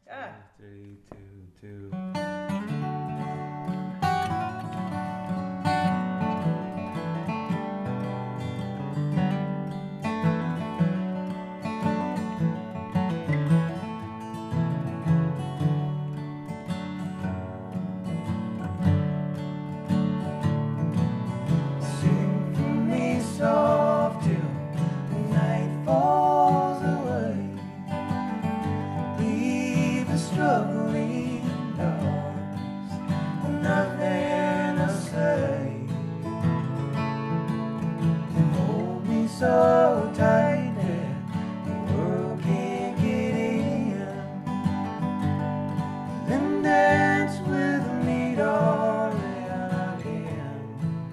Ah. 3, 2, 2. Sing for me soft till the night falls away. Leave the struggling darks, nothing to say. Hold me so tight that the world can't get in. Then dance with me, darling, again.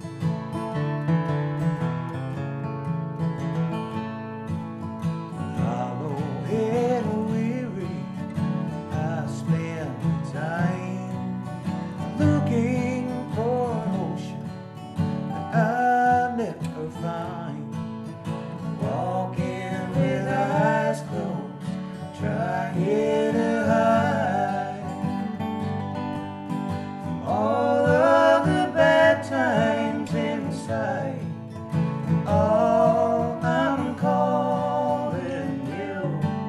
Hollow head weary, I spend time looking for an ocean that I'll never find. Walking with eyes closed, trying to hide from all of the bad times inside. Oh, I'm calling you.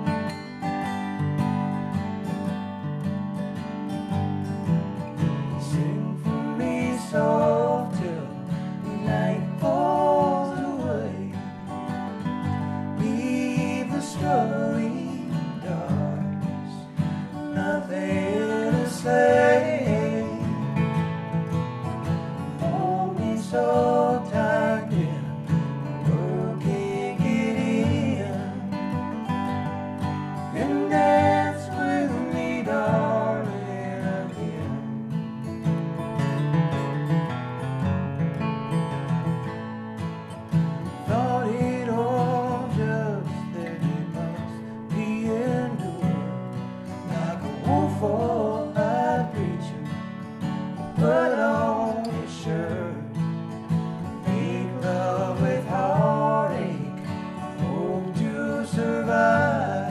Sing for me soft till the night falls away. Leave the struggling darks, nothing to say. Hold me so tight, yeah, the world can't get in. And dance with me, darling, again. Thought it all just that it must be endured, like a woeful-eyed preacher, put on his shirt. Make love with heartache, hope to survive.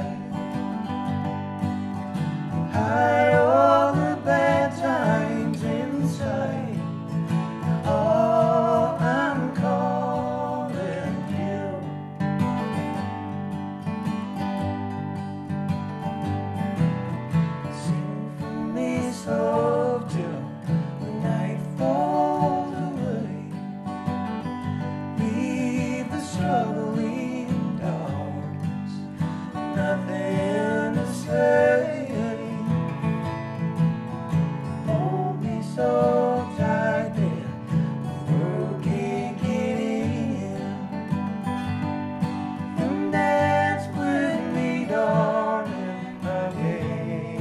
Hide all the bad times inside. Oh, I'm calling you. Sing for me soft till the night falls away. Leave the struggling darks, nothing to say. Hold me so tight that the world can't get in. And dance with me, darling, again.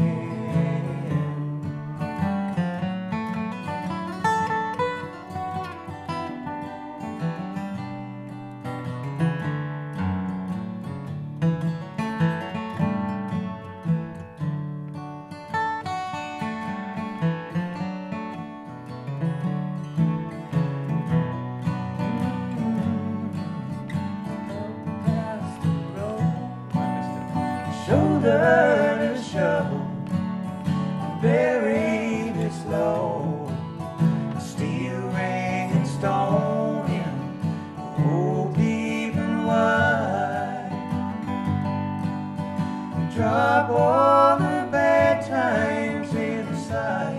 Past the road, shoulder to shovel, buried this low, steel ring and stone in a hole deep and wide. Drop all the bad times inside.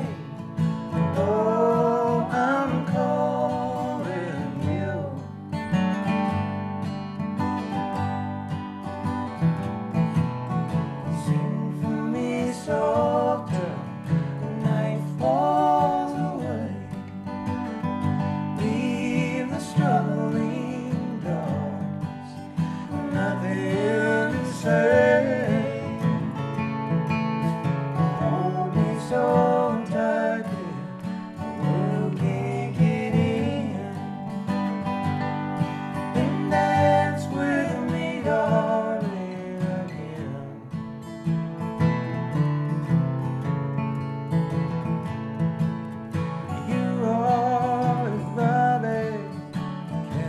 Oh, I'm calling you. Sing for me soft till the night falls away. Leave the struggling darks, nothing to say. Hold me so tight that the world can't get in. And dance with me, darling, again. You are a rabbit,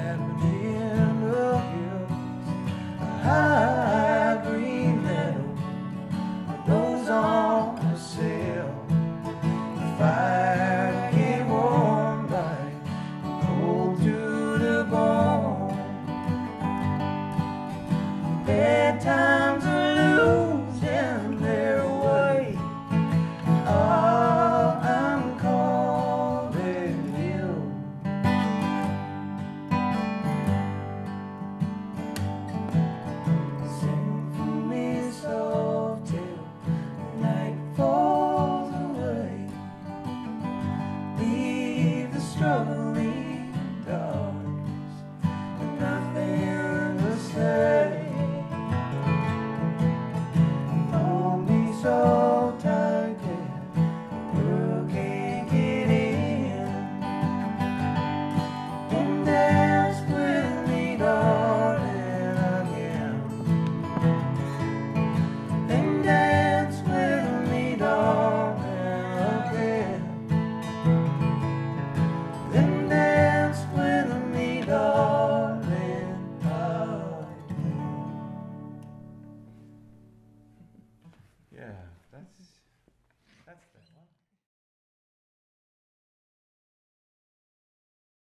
Yeah, that's that one.